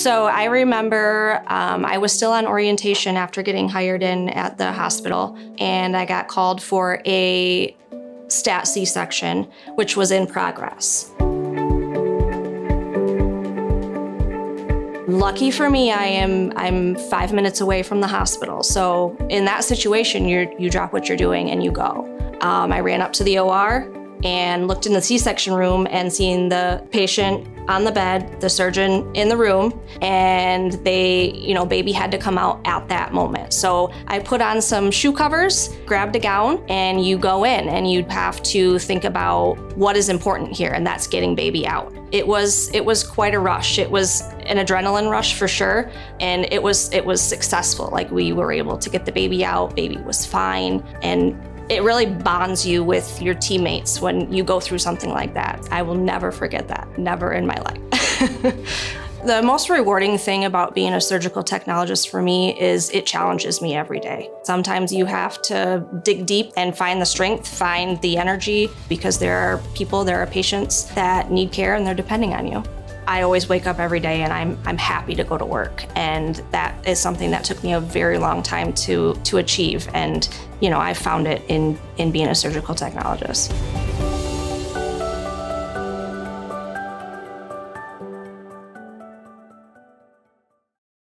So I remember I was still on orientation after getting hired in at the hospital, and I got called for a stat C-section, which was in progress. Lucky for me, I'm 5 minutes away from the hospital. So in that situation, you drop what you're doing and you go. I ran up to the OR and looked in the C-section room and seen the patient on the bed, the surgeon in the room, and baby had to come out at that moment. So I put on some shoe covers, grabbed a gown, and you go in and you have to think about what is important here, and that's getting baby out. It was quite a rush. It was an adrenaline rush for sure, and it was successful. Like, we were able to get the baby out, baby was fine, and it really bonds you with your teammates when you go through something like that. I will never forget that, never in my life. The most rewarding thing about being a surgical technologist for me is it challenges me every day. Sometimes you have to dig deep and find the strength, find the energy, because there are patients that need care and they're depending on you. I always wake up every day and I'm happy to go to work, and that is something that took me a very long time to achieve, and I found it in being a surgical technologist.